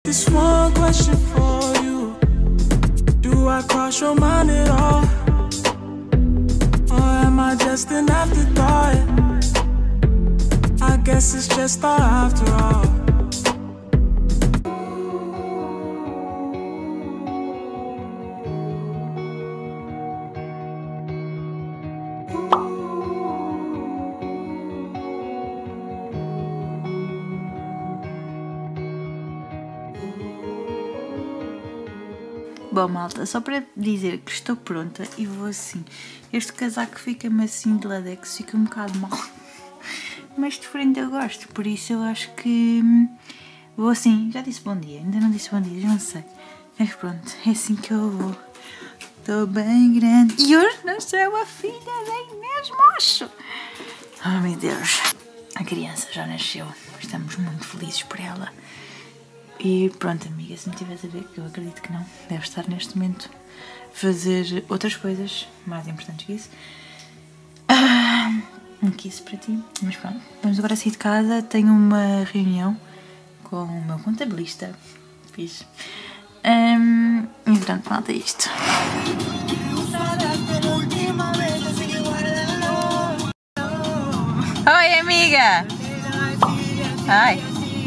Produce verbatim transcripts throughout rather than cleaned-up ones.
This one question for you. Do I cross your mind at all? Or am I just an afterthought? I guess it's just thought after all. Bom, malta, só para dizer que estou pronta e vou assim. Este casaco fica-me assim de ladex, fica um bocado mal. Mas de frente eu gosto, por isso eu acho que vou assim. Já disse bom dia, ainda não disse bom dia, já não sei. Mas pronto, é assim que eu vou. Estou bem grande. E hoje nasceu a filha da Inês Mocho. Oh meu Deus, a criança já nasceu. Estamos muito felizes por ela. E pronto, amiga, se me estiveres a ver, que eu acredito que não, deve estar neste momento a fazer outras coisas mais importantes que isso. Ah, um kiss para ti. Mas pronto, vamos agora sair de casa. Tenho uma reunião com o meu contabilista. Fiz. Um, e pronto, malta, é isto. Oi, amiga! Ai!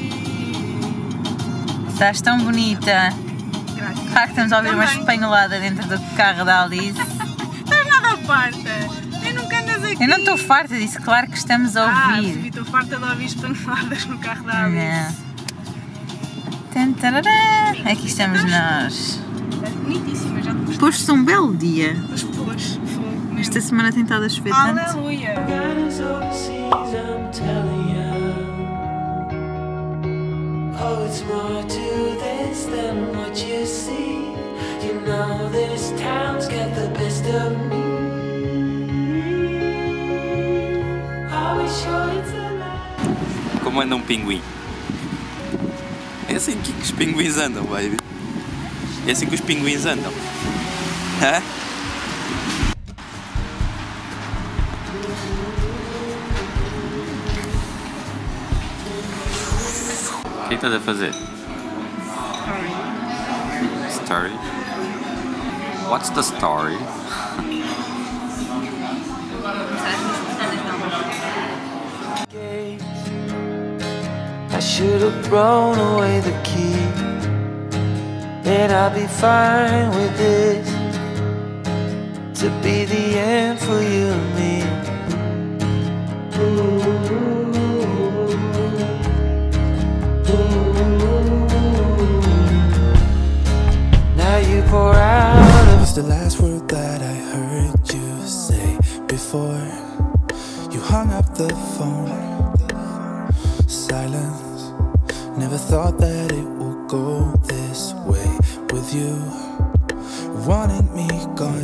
Estás tão bonita. Graças. Claro que estamos a ouvir uma espanholada dentro do carro da Alice. Estás nada farta. Eu nunca andas aqui. Eu não estou farta, disse claro que estamos a ouvir. Ah, estou farta de ouvir espanholadas no carro da Alice. Não. Aqui estamos nós. É bonitíssima, já te gostei. Pôs-se um belo dia. Pois pôs. Esta semana tem estado a chover tanto. Aleluia. Oh, it's more to this than what you see. You know this town's got the best of me. Are we sure it's alive? Como anda um pinguim? É assim que os pinguins andam, baby. É assim que os pinguins andam. Hã? O que estás a fazer? Story. Story? What's the story? I should have thrown away the key. And I'll be fine with this. To be the end for you and me. Pour out of was the last word that I heard you say before you hung up the phone. Silence. Never thought that it would go this way with you wanting me gone.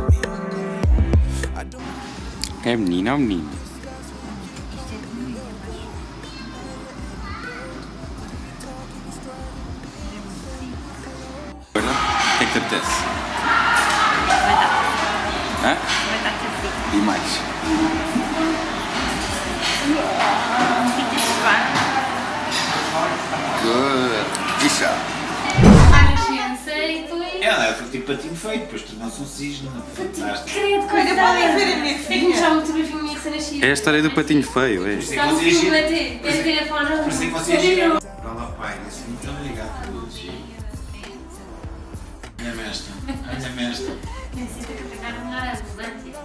É menina ou menino? O que é que te apetece? Hã? E mais? Good. Puxa. A nascença e depois... Ela foi tipo patinho feito, depois tornou-se um cisne. Fantástico. Credo, coisa podem ver a minha filha. É que já muito bem a minha recém-nascida. É a história do patinho feio, é? Está no filme bater. É telefone. Por isso é que vocês giram. Para lá, pai, muito obrigado por tudo. Minha mestra, minha mestra. Necessita que pegar uma ambulância.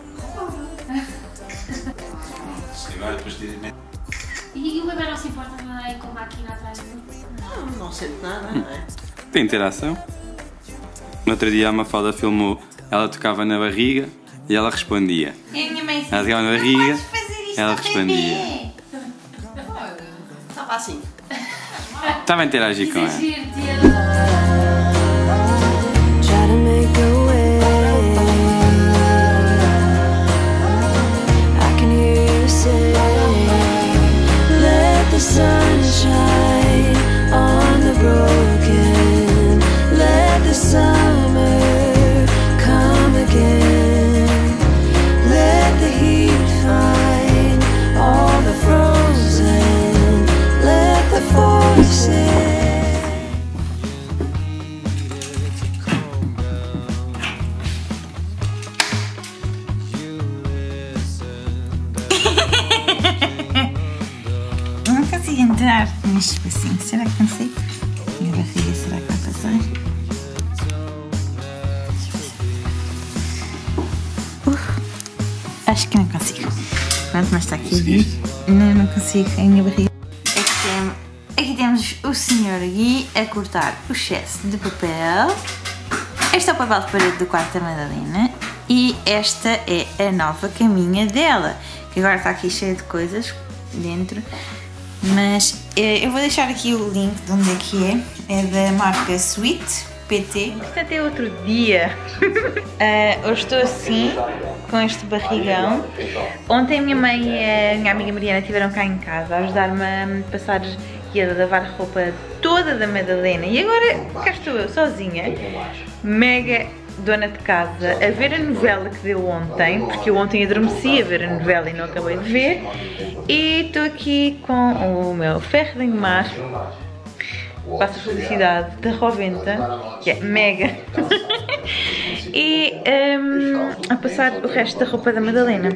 Agora depois de... E, e o bebê não se importa nada aí com a máquina atrás? Não, não sente nada, não é? Tem interação. No outro dia a Mafalda filmou, ela tocava na barriga e ela respondia. E a minha mãe disse, Ela tocava na barriga, ela respondia. Estava assim. Estava a interagir com ela. Try to make a way. I can hear you say, let the sun shine on the broken. Let the summer come again. Let the heat find all the frozen. Let the forces. Mas tipo assim, será que consigo? Minha barriga, será que vai passar? Uf, acho que não consigo. Pronto, mas está aqui. Não, não consigo, é a minha barriga. Aqui, tem, aqui temos o senhor Gui a cortar o excesso de papel. Este é o papel de parede do quarto da Madalena. E esta é a nova caminha dela, que agora está aqui cheia de coisas dentro. Mas eu vou deixar aqui o link de onde é que é. É da marca Sweet P T. Portanto é outro dia. uh, hoje estou assim, com este barrigão. Ontem a minha mãe e a minha amiga Mariana estiveram cá em casa a ajudar-me a passar e a lavar a roupa toda da Madalena. E agora cá estou eu sozinha, mega dona de casa, a ver a novela que deu ontem, porque eu ontem adormeci a ver a novela e não acabei de ver. E estou aqui com o meu ferro de engomar, passo a felicidade da Roventa, que é mega, e um, a passar o resto da roupa da Madalena.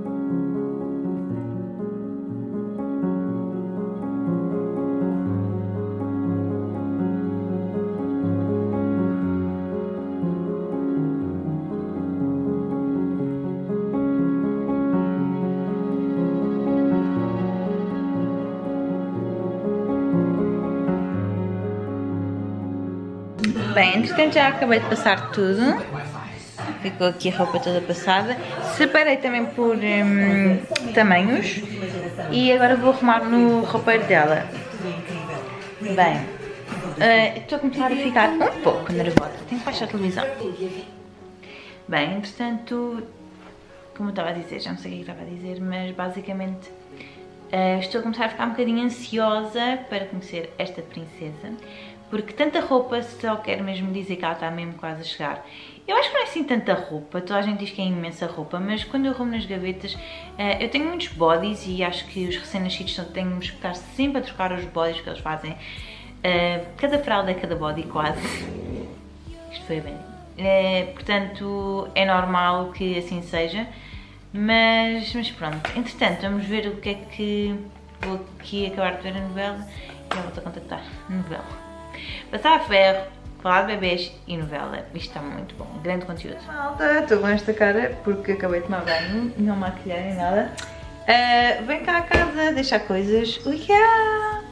Bem, entretanto já acabei de passar tudo. Ficou aqui a roupa toda passada. Separei também por hum, tamanhos. E agora vou arrumar no roupeiro dela. Bem, uh, estou a começar a ficar um pouco nervosa. Tenho que baixar a televisão. Bem, entretanto, como eu estava a dizer, já não sei o que estava a dizer, mas basicamente uh, estou a começar a ficar um bocadinho ansiosa para conhecer esta princesa. Porque tanta roupa só quer mesmo dizer que ela está mesmo quase a chegar. Eu acho que não é assim tanta roupa, toda a gente diz que é imensa roupa, mas quando eu arrumo nas gavetas, uh, eu tenho muitos bodies e acho que os recém-nascidos temos que estar sempre a trocar os bodies que eles fazem. Uh, cada fralda é cada body quase. Isto foi bem. Uh, portanto, é normal que assim seja, mas, mas pronto. Entretanto, vamos ver o que é que vou aqui acabar de ver a novela e já volto a contactar. Novela. Passar a ferro, falar de bebês e novela. Isto está muito bom, grande conteúdo. Malta, estou com esta cara porque acabei de tomar banho, não maquilhar nem nada. Uh, vem cá a casa deixar coisas. Ui, yeah.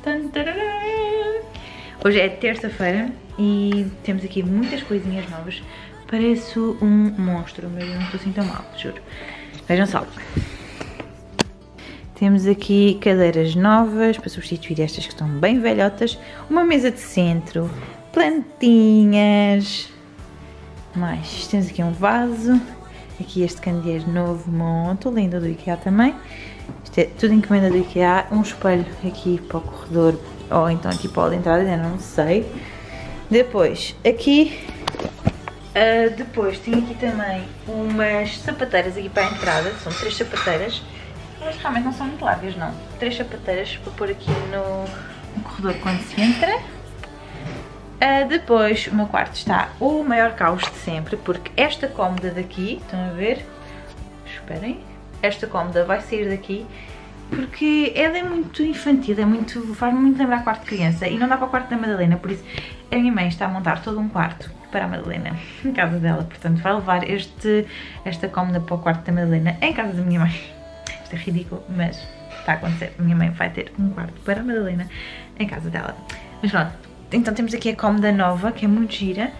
Hoje é terça-feira e temos aqui muitas coisinhas novas. Pareço um monstro, mas eu não estou assim tão mal, juro. Vejam só. Temos aqui cadeiras novas para substituir estas que estão bem velhotas. Uma mesa de centro, plantinhas. Mais, temos aqui um vaso. Aqui este candeeiro novo, muito lindo, do IKEA também. Isto é tudo encomenda do IKEA. Um espelho aqui para o corredor, ou então aqui para a entrada, ainda não sei. Depois, aqui... Uh, depois, tenho aqui também umas sapateiras aqui para a entrada. São três sapateiras. Mas realmente não são muito largas, não. Três sapateiras para pôr aqui no, no corredor quando se entra. Uh, depois o meu quarto está o maior caos de sempre, porque esta cômoda daqui, estão a ver? Esperem. Esta cômoda vai sair daqui porque ela é muito infantil, é muito, faz-me muito lembrar quarto de criança e não dá para o quarto da Madalena, por isso a minha mãe está a montar todo um quarto para a Madalena em casa dela, portanto vai levar este, esta cômoda para o quarto da Madalena em casa da minha mãe. Isto é ridículo, mas está a acontecer. A minha mãe vai ter um quarto para a Madalena em casa dela. Mas pronto, então temos aqui a cômoda nova, que é muito gira.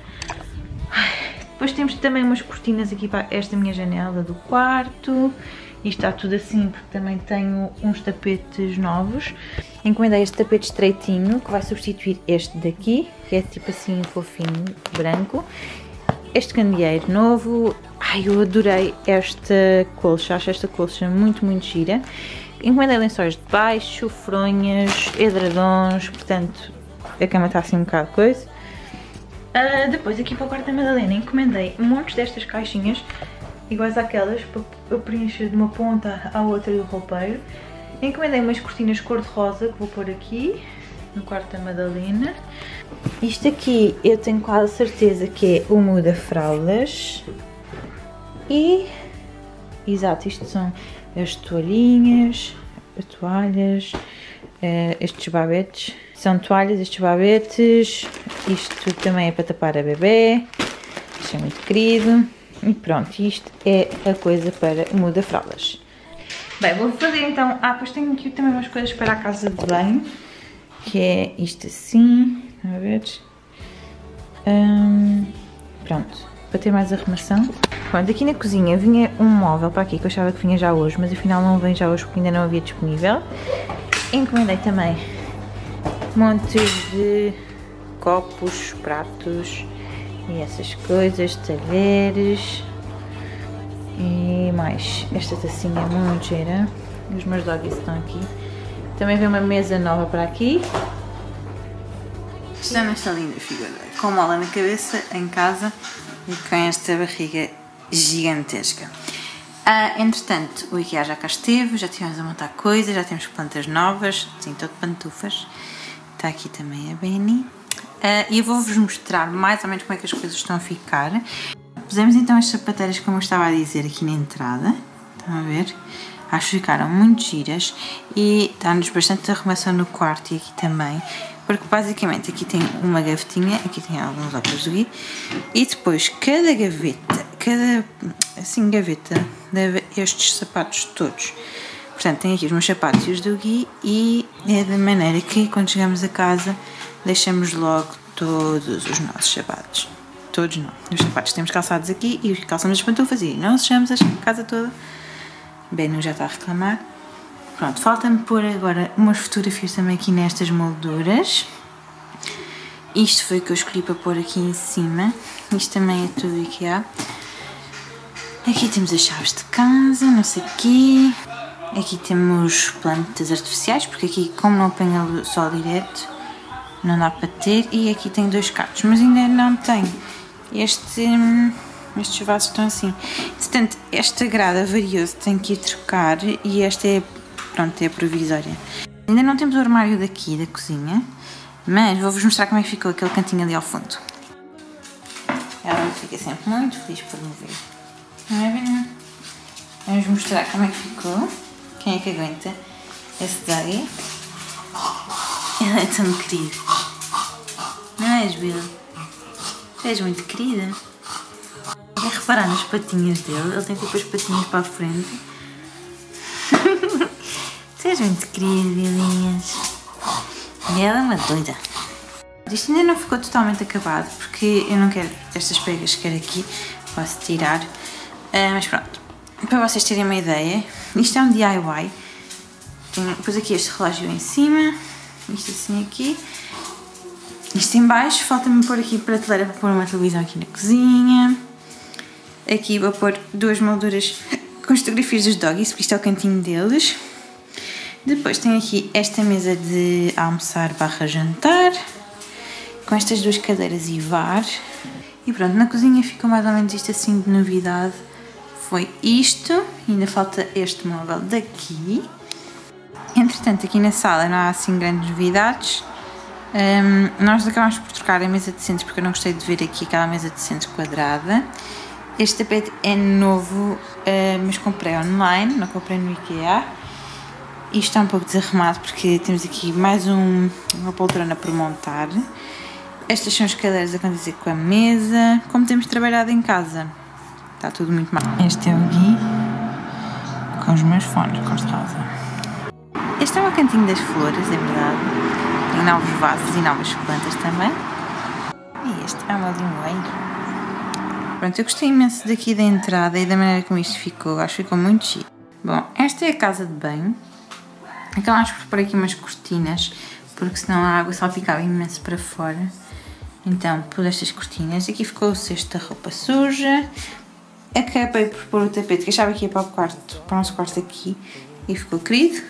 Depois temos também umas cortinas aqui para esta minha janela do quarto. E está tudo assim, porque também tenho uns tapetes novos. Encomendei este tapete estreitinho, que vai substituir este daqui, que é tipo assim fofinho, branco. Este candeeiro novo. Ai, eu adorei esta colcha, acho esta colcha muito, muito gira. Encomendei lençóis de baixo, fronhas, edredons, portanto a cama está assim um bocado coisa. Uh, depois aqui para o quarto da Madalena encomendei montes destas caixinhas, iguais àquelas, para eu preencher de uma ponta à outra do roupeiro. Encomendei umas cortinas cor-de-rosa que vou pôr aqui no quarto da Madalena. Isto aqui eu tenho quase certeza que é o muda-fraldas. E, exato, isto são as toalhinhas, as toalhas, uh, estes babetes. São toalhas, estes babetes. Isto também é para tapar a bebê. Isto é muito querido. E pronto, isto é a coisa para o muda-fraldas. Bem, vou fazer então... Ah, pois tenho aqui também umas coisas para a casa de banho. Que é isto assim. A ver. Hum, pronto. Para ter mais arrumação. Pronto, aqui na cozinha vinha um móvel para aqui que eu achava que vinha já hoje, mas afinal não vem já hoje porque ainda não havia disponível. Encomendei também montes de copos, pratos e essas coisas, talheres e mais. Esta tacinha é muito gira. Os meus doggies estão aqui. Também vem uma mesa nova para aqui. Está nesta linda figura, com mola na cabeça, em casa. E com esta barriga gigantesca. Ah, entretanto, o IKEA já cá esteve, já estivemos a montar coisas, já temos plantas novas, sim, todo pantufas. Está aqui também a Benny. Ah, e eu vou-vos mostrar mais ou menos como é que as coisas estão a ficar. Pusemos então as sapateiras, como eu estava a dizer, aqui na entrada. Estão a ver? Acho que ficaram muito giras e dá-nos bastante arrumação no quarto e aqui também. Porque basicamente aqui tem uma gavetinha, aqui tem alguns óculos do Gui e depois cada gaveta, cada assim gaveta leva estes sapatos todos. Portanto tem aqui os meus sapatos e os do Gui e é da maneira que quando chegamos a casa deixamos logo todos os nossos sapatos. Todos não. Os sapatos temos calçados aqui e calçamos as pantufas e não deixamos a casa toda. Benu já está a reclamar. Pronto, falta-me pôr agora umas fotografias também aqui nestas molduras. Isto foi o que eu escolhi para pôr aqui em cima. Isto também é tudo IKEA. Aqui temos as chaves de casa, não sei o quê. Aqui temos plantas artificiais, porque aqui como não apanha o sol direto, não dá para ter. E aqui tem dois cactos, mas ainda não tenho. Este... Estes vasos estão assim. Portanto, esta grada variou-se, tenho que ir trocar e esta é... Pronto, é a provisória. Ainda não temos o armário daqui, da cozinha, mas vou-vos mostrar como é que ficou aquele cantinho ali ao fundo. Ela fica sempre muito feliz por me ver. Não é, Benu? Vamos mostrar como é que ficou. Quem é que aguenta esse daí? Ela é tão querida. Não és, Bill? Tu és muito querida. É reparar nas patinhas dele. Ele tem tipo as patinhas para a frente. Tu és muito querida, Bilinhas. E ela é uma doida. Isto ainda não ficou totalmente acabado, porque eu não quero estas pegas que quero aqui. Posso tirar. Uh, mas pronto. Para vocês terem uma ideia, isto é um D I Y. Tenho, depois aqui este relógio em cima. Isto assim aqui. Isto em baixo. Falta-me pôr aqui prateleira para pôr uma televisão aqui na cozinha. Aqui vou pôr duas molduras com as fotografias dos doggies, porque isto é o cantinho deles. Depois tenho aqui esta mesa de almoçar barra jantar, com estas duas cadeiras e bar. E pronto, na cozinha ficou mais ou menos isto assim de novidade. Foi isto, ainda falta este móvel daqui. Entretanto, aqui na sala não há assim grandes novidades. Um, nós acabámos por trocar a mesa de centro, porque eu não gostei de ver aqui aquela mesa de centro quadrada. Este tapete é novo, uh, mas comprei online, não comprei no IKEA. Isto está um pouco desarrumado porque temos aqui mais um, uma poltrona por montar. Estas são as cadeiras a condizer com a mesa. Como temos trabalhado em casa, está tudo muito mal. Este é o Gui com os meus fones cor-de-rosa. Este é o cantinho das flores, é verdade. Tem novos vasos e novas plantas também. E este é o meu limoeiro. Pronto, eu gostei imenso daqui da entrada e da maneira como isto ficou. Acho que ficou muito chique. Bom, esta é a casa de banho. Acabámos por pôr aqui umas cortinas, porque senão a água salpicava imenso para fora. Então, pus estas cortinas. Aqui ficou o cesto da roupa suja. Acabei por pôr o tapete, que achava que ia para o quarto, para o nosso quarto aqui, e ficou querido.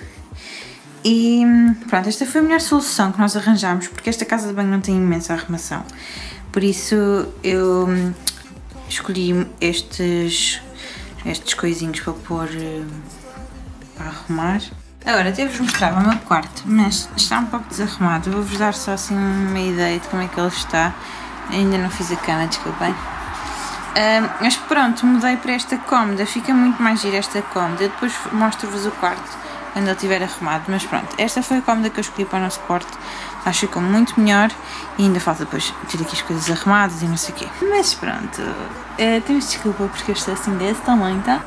E pronto, esta foi a melhor solução que nós arranjámos, porque esta casa de banho não tem imensa arrumação. Por isso, eu escolhi estes, estes coisinhos para pôr, para arrumar. Agora, devo-vos mostrar o meu quarto, mas está um pouco desarrumado. Vou-vos dar só assim uma ideia de como é que ele está. Ainda não fiz a cama, desculpem. Uh, mas pronto, mudei para esta cômoda. Fica muito mais gira esta cômoda. Depois mostro-vos o quarto quando ele estiver arrumado. Mas pronto, esta foi a cômoda que eu escolhi para o nosso quarto. Acho que ficou muito melhor e ainda falta depois ter aqui as coisas arrumadas e não sei o quê. Mas pronto, uh, temos desculpa porque eu estou assim desse tamanho, tá?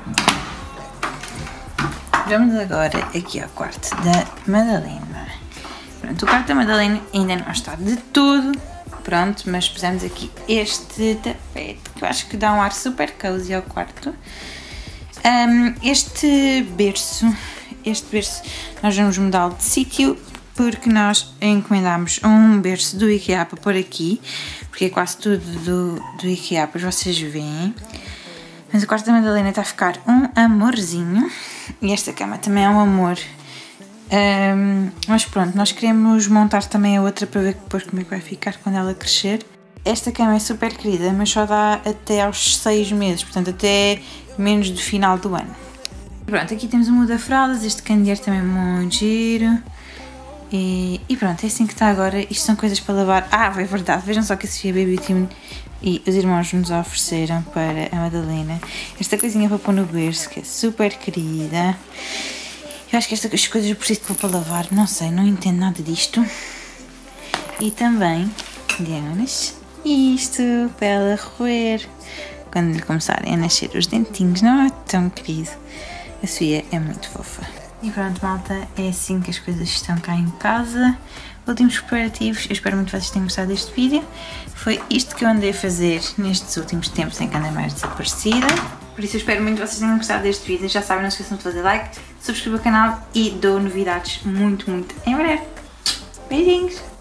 Vamos agora aqui ao quarto da Madalena. Pronto, o quarto da Madalena ainda não está de todo pronto, mas pusemos aqui este tapete que eu acho que dá um ar super cozy ao quarto. Um, este berço, este berço nós vamos mudá-lo de sítio porque nós encomendámos um berço do IKEA para pôr aqui, porque é quase tudo do, do IKEA, pois vocês veem. Mas o quarto da Madalena está a ficar um amorzinho e esta cama também é um amor. Um, mas pronto, nós queremos montar também a outra para ver depois como é que vai ficar quando ela crescer. Esta cama é super querida, mas só dá até aos seis meses, portanto até menos do final do ano. Pronto, aqui temos o muda-fraldas, este candeeiro também é muito giro. E, e pronto, é assim que está agora. Isto são coisas para lavar. Ah, é verdade, vejam só que a Sofia Baby Team e os irmãos nos ofereceram para a Madalena. Esta coisinha para pôr no berço, que é super querida. Eu acho que estas coisas eu preciso pôr para lavar, não sei, não entendo nada disto. E também, digamos, isto para ela roer quando lhe começarem a nascer os dentinhos, não é tão querido. A Sofia é muito fofa. E pronto, malta, é assim que as coisas estão cá em casa. Últimos preparativos, eu espero muito que vocês tenham gostado deste vídeo. Foi isto que eu andei a fazer nestes últimos tempos em que andei mais desaparecida. Por isso eu espero muito que vocês tenham gostado deste vídeo. Já sabem, não se esqueçam de fazer like, subscrever o canal e dou novidades muito, muito em breve. Beijinhos!